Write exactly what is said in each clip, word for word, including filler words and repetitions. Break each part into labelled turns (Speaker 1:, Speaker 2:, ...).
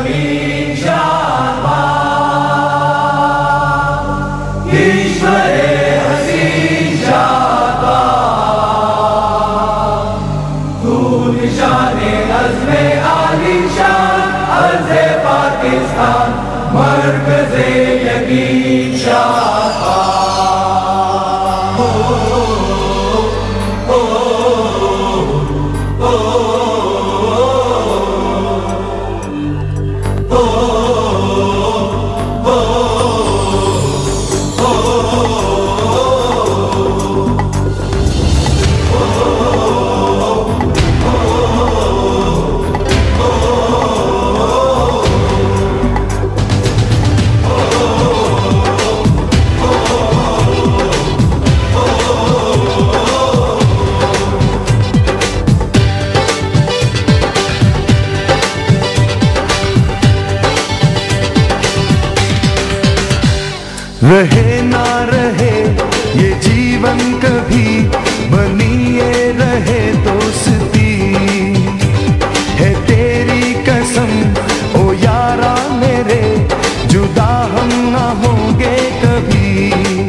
Speaker 1: रहे ना रहे ये जीवन कभी बनी ये रहे दोस्ती, है तेरी कसम ओ यारा मेरे, जुदा हम ना होंगे कभी।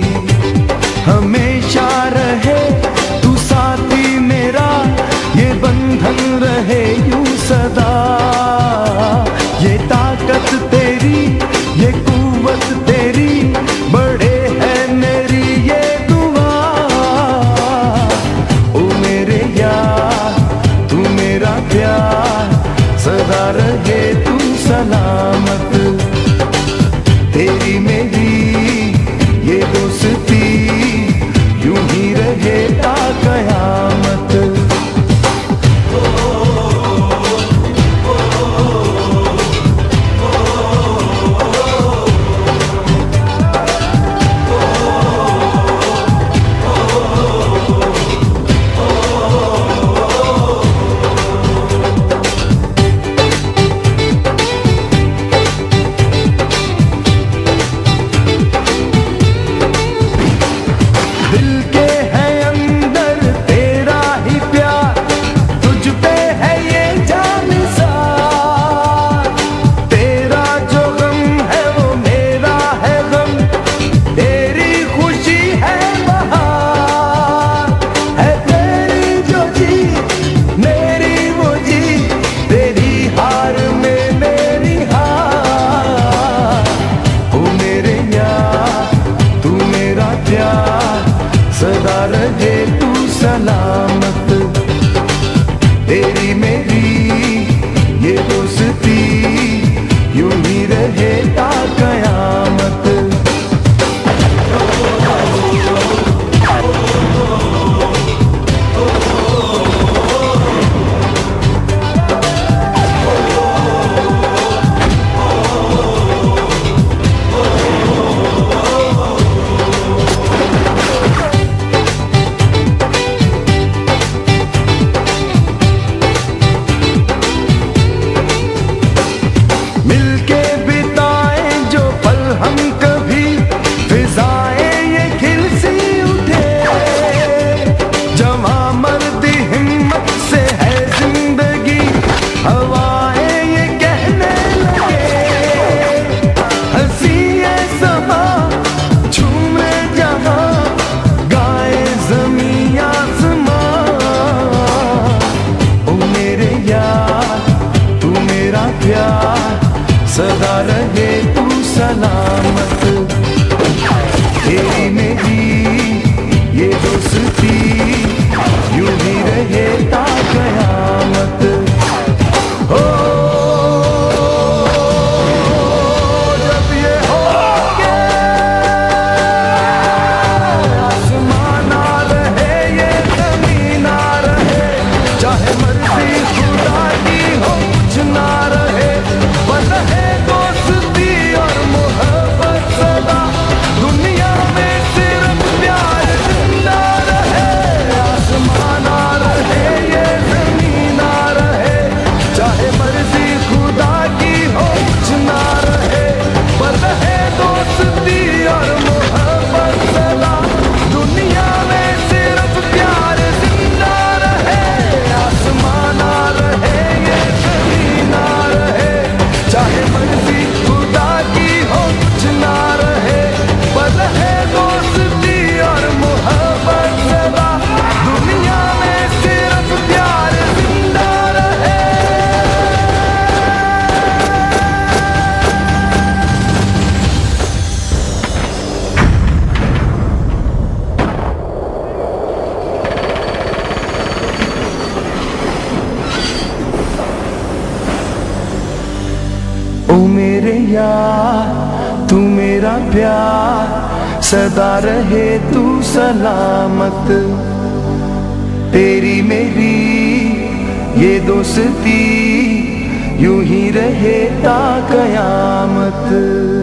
Speaker 1: हमेशा रहे तू साथी मेरा, ये बंधन रहे यूं सदा। ये ताकत तेरी, ये कुव्वत तेरी, बड़े है मेरी ये दुआ। ओ मेरे यार तू मेरा प्यार, सदा रहे तू सलामत। तेरी मेरी ये दोस्ती, यूं ही रहे ता कयामत। सदा रहे तू सलामत। तेरी मेरी ये दोस्ती, यूं ही रहे ता कयामत। सदा रहे तू सलामत। तेरी मेरी ये दोस्ती, यूं ही रहे ता कयामत। हो जब ये होगे आसमान ना रहे, ये ज़मीन ना रहे, चाहे मर्जी खुदा की हो कुछ ना रहे, बस है दोस्ती और मोहब्बत। ओ मेरे यार तू मेरा प्यार, सदा रहे तू सलामत। तेरी मेरी ये दोस्ती यूं ही रहे ता कयामत।